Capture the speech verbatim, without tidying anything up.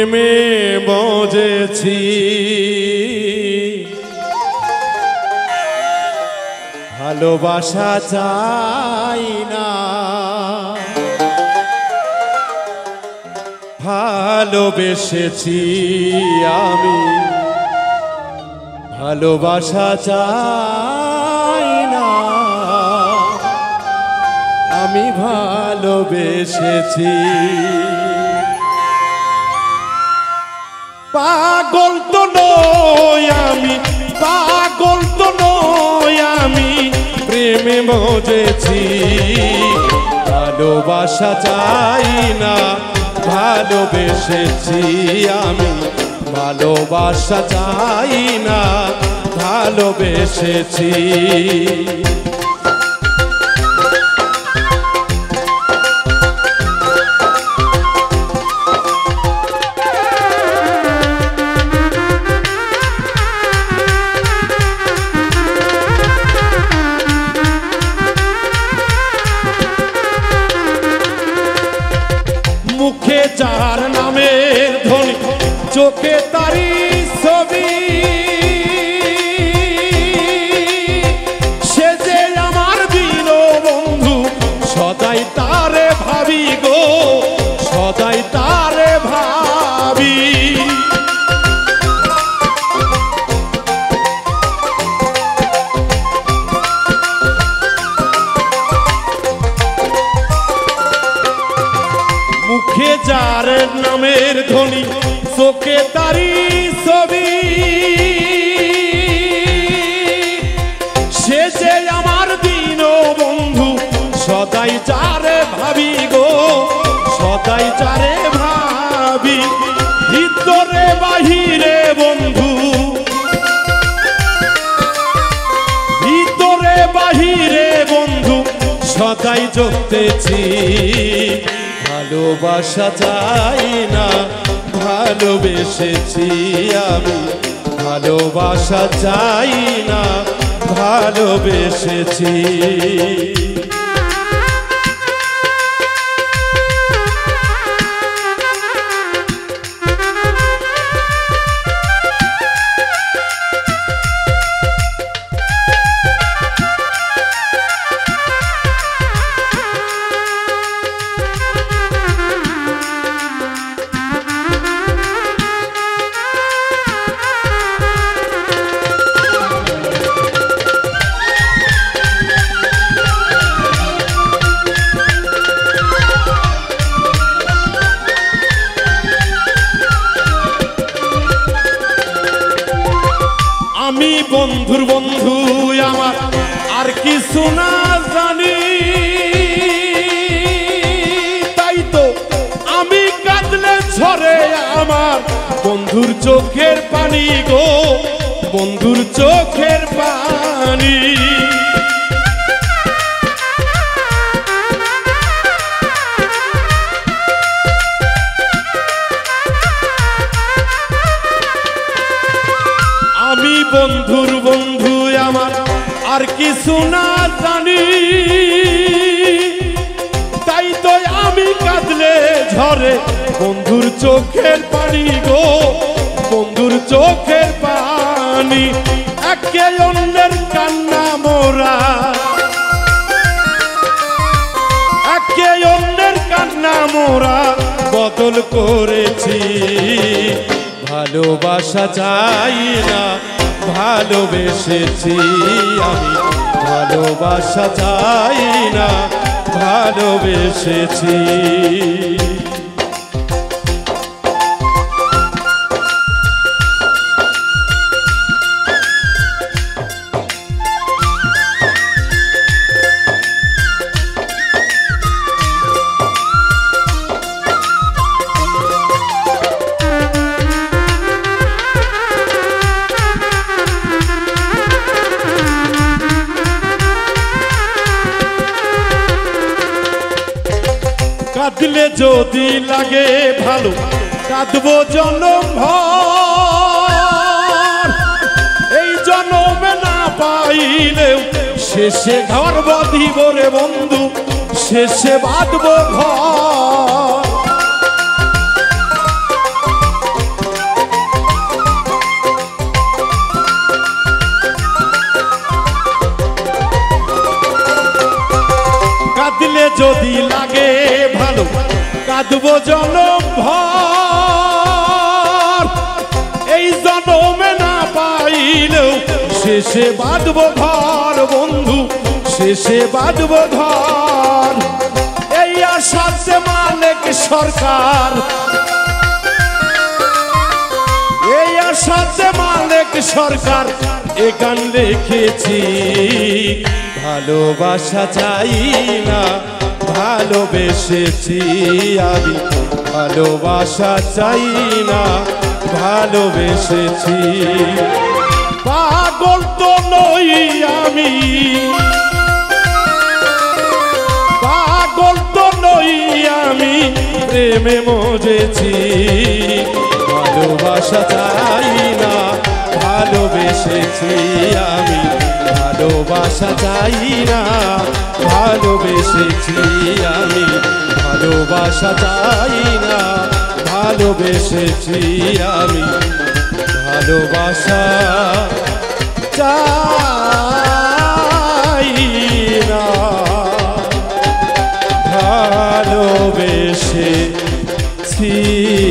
প্রেমে মজেছি ভালোবাসা চাই না ভালোবেসেছি আমি ভালোবাসা চাই না আমি ভালোবেসেছি পাগল তো নই আমি পাগল তো নই আমি প্রেমে মজেছি ভালোবাসা চাই না ভালোবেসেছি আমি ভালোবাসা চাই না ভালোবেসেছি মুখে যার নামের ধ্বনি চোখে তারি ছবি সে যে আমার দিল বন্ধু সদাই তারে ভাবি গো সদাই তারে ভাবি মুখে যার নামের ধ্বনি চোখে তারি ছবি সে যে আমার দিন বন্ধু সদাই যারে ভাবি গো সদাই যারে ভাবি ভিতরে বাহিরে বন্ধু ভিতরে বাহিরে বন্ধু সদাই জপতেছি ভালোবাসা চাই না ভালোবেসেছি আমি ভালোবাসা চাই না ভালোবেসেছি আমি বন্ধুর বন্ধু আমার আর কিছু না জানি তাই তো আমি কাঁদলে ঝরে আমার বন্ধুর চোখের পানি গো বন্ধুর চোখের পানি আমি বন্ধুর বন্ধু আমার আর কিছু না জানি তাই তো আমি কাঁদলে ঝরে বন্ধুর চোখের পানি গো বন্ধুর চোখের পানি একে অন্যের কান্না মোরা একে অন্যের কান্না মোরা বদল করেছি ভালোবাসা চাই না ভালোবেসেছি আমি ভালোবাসা চাই না ভালোবেসেছি কাঁদলে যদি লাগে ভালো কাঁদবো জনম ভর এই জনমে না পাইলেও শেষে ঘর বাঁধিব রে বন্ধু শেষে বাঁধব ঘর কাঁদবো জনম ভর, এই জনমে না পাইলেও শেষে বাঁধবো ঘর বন্ধু, শেষে বাঁধবো ঘর। এই আশাতে মালিক সরকার, এই আশাতে মালিক সরকার এ গান লিখেছি। ভালোবাসা চাই না ভালোবেসেছি আমি, ভালোবাসা চাই না ভালোবেসেছি। পাগল তো নই আমি, পাগল তো নই আমি, প্রেমে মরেছি। ভালোবাসা চাই না ভালোবেসেছি আমি, ভালোবাসা চাই না ভালোবেসেছি আমি, ভালোবাসা চাই না ভালোবেসেছি আমি, ভালোবাসা চাই না ভালোবেসেছি।